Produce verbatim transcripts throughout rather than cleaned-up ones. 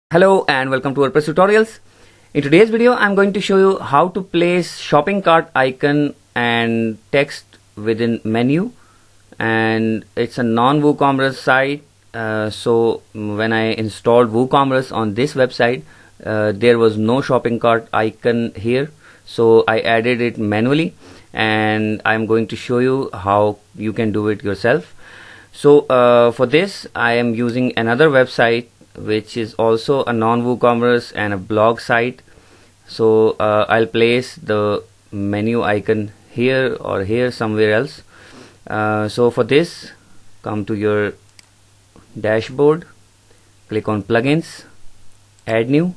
Hello and welcome to WordPress tutorials. In today's video I'm going to show you how to place shopping cart icon and text within menu, and it's a non-WooCommerce site. Uh, so when I installed WooCommerce on this website, uh, there was no shopping cart icon here, so I added it manually, and I'm going to show you how you can do it yourself. So uh, for this I am using another website which is also a non-WooCommerce and a blog site. So uh, I'll place the menu icon here or here somewhere else. Uh, so for this, come to your dashboard, click on plugins, add new.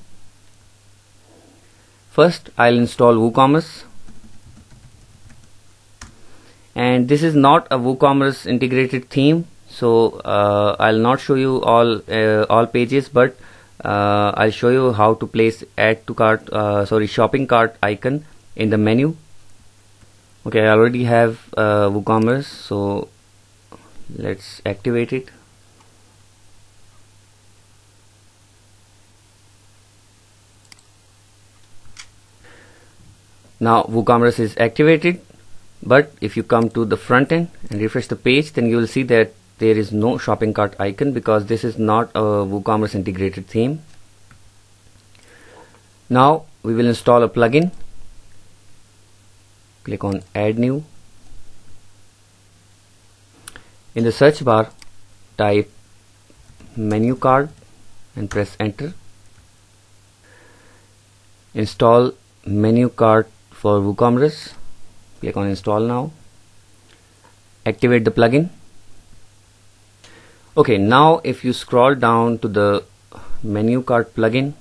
First I'll install WooCommerce, and this is not a WooCommerce integrated theme, so uh, I'll not show you all uh, all pages, but uh, I'll show you how to place add to cart uh, sorry shopping cart icon in the menu. Okay, I already have uh, WooCommerce, so let's activate it. Now WooCommerce is activated, but if you come to the front end and refresh the page, then you will see that there is no shopping cart icon because this is not a WooCommerce integrated theme. Now we will install a plugin. Click on add new. In the search bar, type menu cart and press enter. Install menu cart for WooCommerce. Click on install now. Activate the plugin. Okay, now if you scroll down to the menu cart plugin,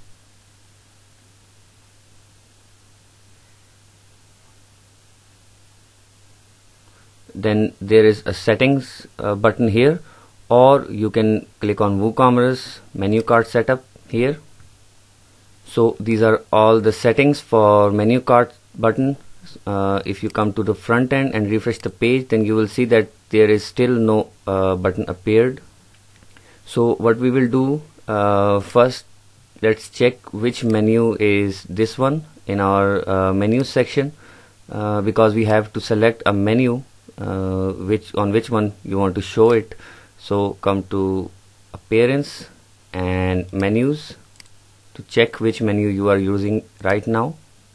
then there is a settings uh, button here, or you can click on WooCommerce menu cart setup here. So these are all the settings for menu cart button. Uh, if you come to the front end and refresh the page, then you will see that there is still no uh, button appeared. So what we will do, uh, first let's check which menu is this one in our uh, menu section, uh, because we have to select a menu uh, which on which one you want to show it. So come to appearance and menus to check which menu you are using right now.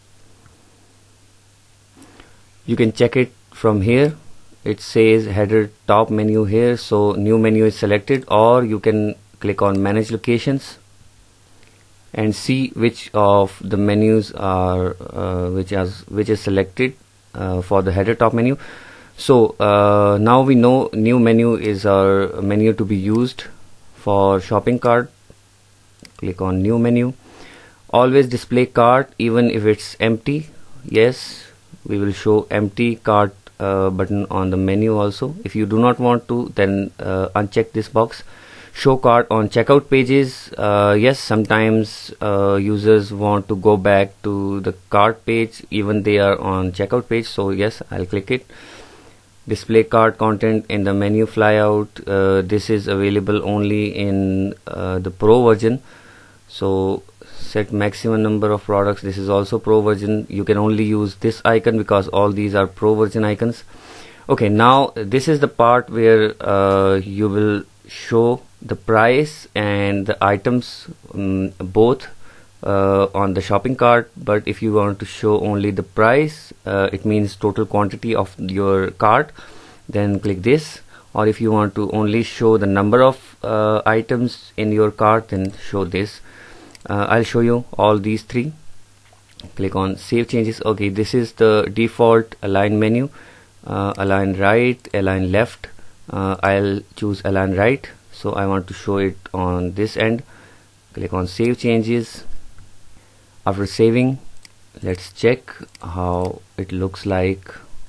You can check it from here. It says header top menu here, so new menu is selected, or you can click on manage locations and see which of the menus are uh, which is which is selected uh, for the header top menu. So uh, now we know new menu is our menu to be used for shopping cart. Click on new menu. Always display cart even if it's empty. Yes, we will show empty cart uh, button on the menu also. If you do not want to, then uh, uncheck this box. Show cart on checkout pages. Uh, yes, sometimes uh, users want to go back to the cart page even they are on checkout page, so yes, I'll click it. Display cart content in the menu flyout. Uh, this is available only in uh, the pro version. So set maximum number of products. This is also pro version. You can only use this icon because all these are pro version icons. Okay, now this is the part where uh, you will show the price and the items um, both uh, on the shopping cart. But if you want to show only the price, uh, it means total quantity of your cart, then click this. Or if you want to only show the number of uh, items in your cart, then show this. Uh, I'll show you all these three. Click on save changes. Okay, this is the default align menu. Uh, align right, align left. uh, I'll choose align right, so I want to show it on this end. Click on save changes. After saving, let's check how it looks like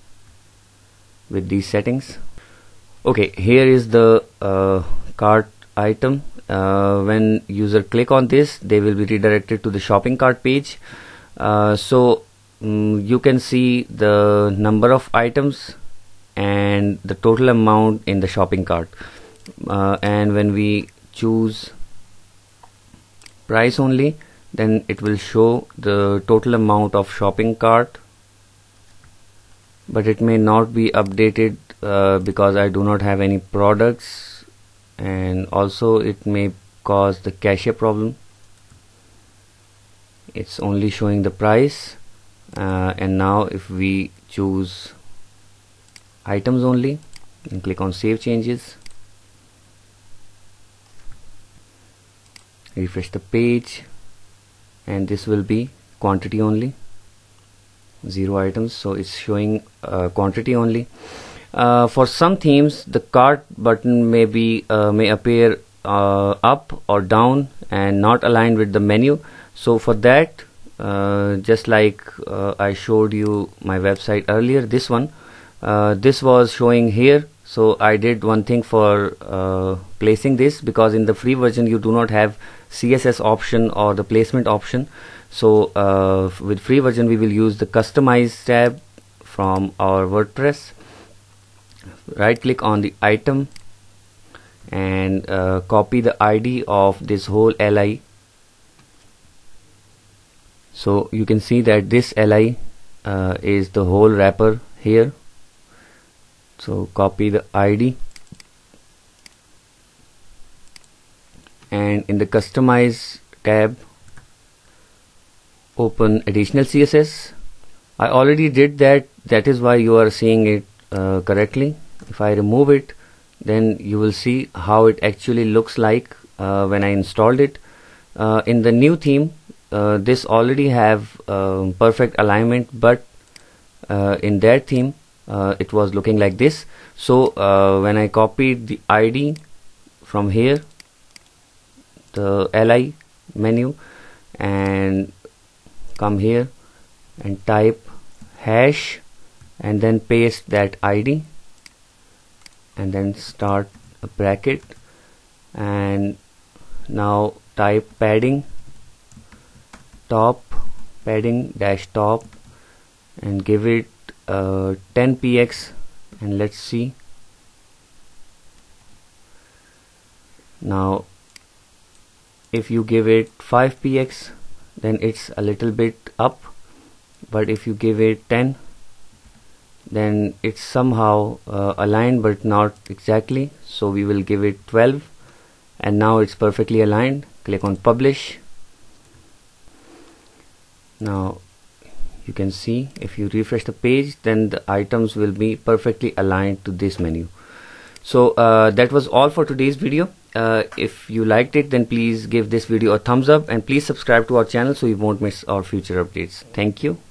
with these settings. Okay, here is the uh, cart item. Uh, when user click on this, they will be redirected to the shopping cart page. Uh, so um, you can see the number of items and the total amount in the shopping cart. Uh, and when we choose price only, then it will show the total amount of shopping cart, but it may not be updated uh, because I do not have any products, and also it may cause the cache problem. It's only showing the price, uh, and now if we choose items only and click on save changes, refresh the page, and this will be quantity only, zero items, so it's showing uh, quantity only. Uh, for some themes, the cart button may be uh, may appear uh, up or down and not aligned with the menu. So for that, uh, just like uh, I showed you my website earlier, this one uh, this was showing here. So I did one thing for uh, placing this, because in the free version you do not have C S S option or the placement option. So uh, with free version we will use the customize tab from our WordPress. Right click on the item and uh, copy the I D of this whole L I. So you can see that this L I uh, is the whole wrapper here. So copy the I D, and in the customize tab open additional C S S. I already did that, that is why you are seeing it uh, correctly. If I remove it, then you will see how it actually looks like uh, when I installed it. Uh, in the new theme, uh, this already have uh, perfect alignment, but uh, in that theme uh, it was looking like this. So uh, when I copied the I D from here, the L I menu, and come here and type hash and then paste that I D and then start a bracket, and now type padding top padding dash top and give it uh, ten P X, and let's see. Now if you give it five P X, then it's a little bit up, but if you give it ten, then it's somehow uh, aligned but not exactly. So we will give it twelve, and now it's perfectly aligned. Click on publish. Now you can see if you refresh the page, then the items will be perfectly aligned to this menu. So uh, that was all for today's video. Uh, if you liked it, then please give this video a thumbs up, and please subscribe to our channel so you won't miss our future updates. Thank you.